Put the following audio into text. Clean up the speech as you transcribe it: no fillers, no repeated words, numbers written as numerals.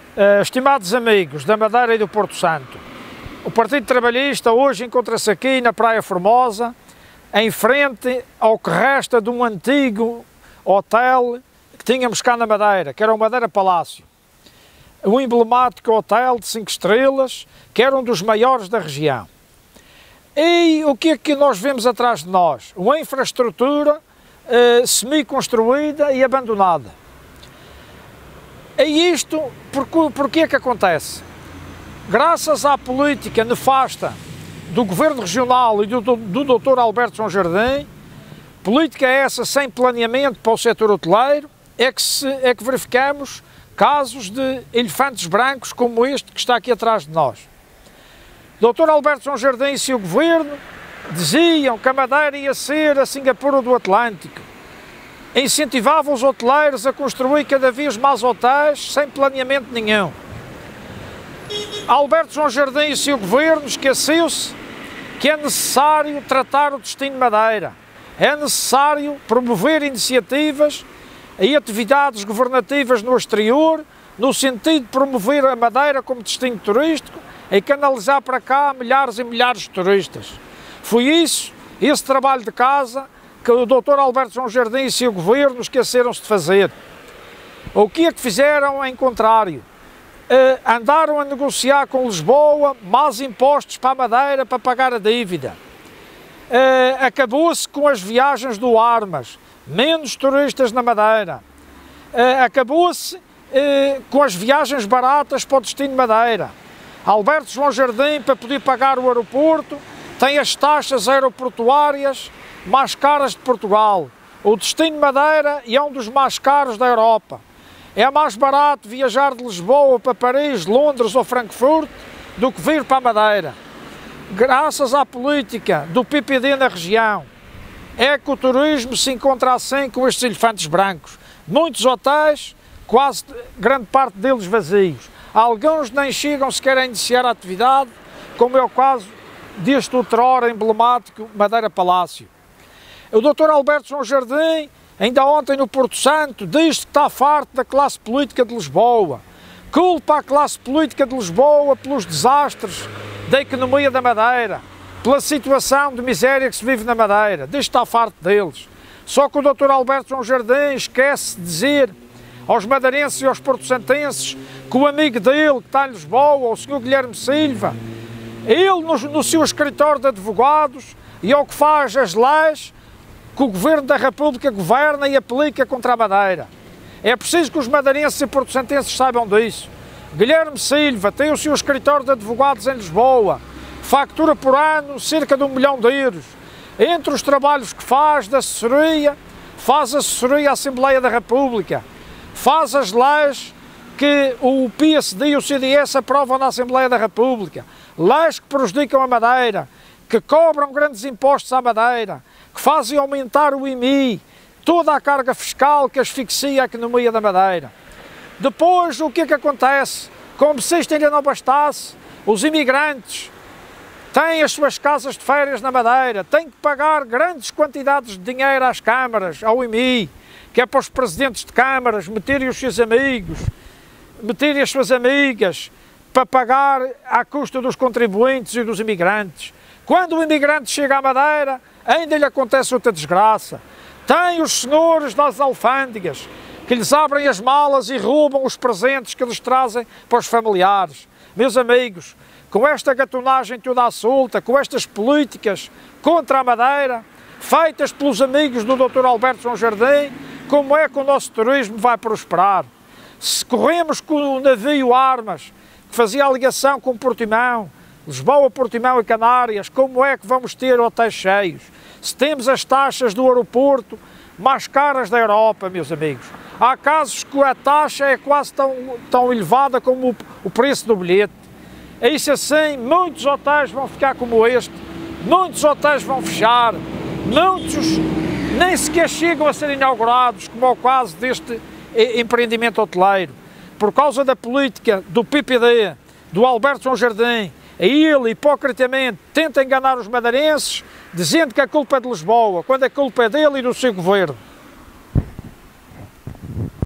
Estimados amigos da Madeira e do Porto Santo, o Partido Trabalhista hoje encontra-se aqui na Praia Formosa, em frente ao que resta de um antigo hotel que tínhamos cá na Madeira, que era o Madeira Palácio. Um emblemático hotel de 5 estrelas, que era um dos maiores da região. E o que é que nós vemos atrás de nós? Uma infraestrutura semi-construída e abandonada. E isto, porque é que acontece? Graças à política nefasta do Governo Regional e do Dr. Alberto João Jardim, política essa sem planeamento para o setor hoteleiro, é que verificamos casos de elefantes brancos como este que está aqui atrás de nós. Dr. Alberto João Jardim e seu governo diziam que a Madeira ia ser a Singapura do Atlântico. Incentivavam os hoteleiros a construir cada vez mais hotéis sem planeamento nenhum. Alberto João Jardim e seu governo esqueceu-se que é necessário tratar o destino de Madeira. É necessário promover iniciativas e atividades governativas no exterior, no sentido de promover a Madeira como destino turístico e canalizar para cá milhares e milhares de turistas. Foi esse trabalho de casa que o Dr. Alberto João Jardim e seu governo esqueceram-se de fazer. O que é que fizeram em contrário? Andaram a negociar com Lisboa mais impostos para a Madeira para pagar a dívida. Acabou-se com as viagens do Armas, menos turistas na Madeira. Acabou-se com as viagens baratas para o destino de Madeira. Alberto João Jardim, para poder pagar o aeroporto, tem as taxas aeroportuárias mais caras de Portugal. O destino de Madeira é um dos mais caros da Europa. É mais barato viajar de Lisboa para Paris, Londres ou Frankfurt do que vir para a Madeira. Graças à política do PPD na região, é que o turismo se encontra assim com estes elefantes brancos. Muitos hotéis, quase grande parte deles vazios. Alguns nem chegam sequer a iniciar a atividade, como é o caso deste outrora emblemático Madeira Palácio. O Dr. Alberto João Jardim, ainda ontem no Porto Santo, diz que está farto da classe política de Lisboa. Culpa a classe política de Lisboa pelos desastres da economia da Madeira, pela situação de miséria que se vive na Madeira. Diz que está farto deles. Só que o Dr. Alberto João Jardim esquece de dizer aos madeirenses e aos portosantenses que o amigo dele, que está em Lisboa, o Sr. Guilherme Silva, ele no seu escritório de advogados e ao que faz as leis que o Governo da República governa e aplica contra a Madeira. É preciso que os madeirenses e portosantenses saibam disso. Guilherme Silva tem o seu escritório de advogados em Lisboa, factura por ano cerca de 1 milhão de euros. Entre os trabalhos que faz de assessoria, faz assessoria à Assembleia da República, faz as leis que o PSD e o CDS aprovam na Assembleia da República, leis que prejudicam a Madeira, que cobram grandes impostos à Madeira, que fazem aumentar o IMI, toda a carga fiscal que asfixia a economia da Madeira. Depois, o que é que acontece? Como se isto ainda não bastasse, os imigrantes têm as suas casas de férias na Madeira, têm que pagar grandes quantidades de dinheiro às câmaras, ao IMI, que é para os presidentes de câmaras meterem os seus amigos, meterem as suas amigas, para pagar à custa dos contribuintes e dos imigrantes. Quando o imigrante chega à Madeira, ainda lhe acontece outra desgraça. Tem os senhores das alfândegas que lhes abrem as malas e roubam os presentes que lhes trazem para os familiares. Meus amigos, com esta gatonagem toda à solta, com estas políticas contra a Madeira, feitas pelos amigos do Dr. Alberto João Jardim, como é que o nosso turismo vai prosperar? Se corremos com o navio Armas, que fazia a ligação com Portimão, Lisboa, Portimão e Canárias, como é que vamos ter hotéis cheios? Se temos as taxas do aeroporto mais caras da Europa, meus amigos. Há casos que a taxa é quase tão elevada como o preço do bilhete. É isso assim, muitos hotéis vão ficar como este, muitos hotéis vão fechar, muitos nem sequer chegam a ser inaugurados, como é o caso deste empreendimento hoteleiro. Por causa da política do PPD, do Alberto João Jardim, ele hipocritamente tenta enganar os madeirenses, dizendo que a culpa é de Lisboa, quando a culpa é dele e do seu governo.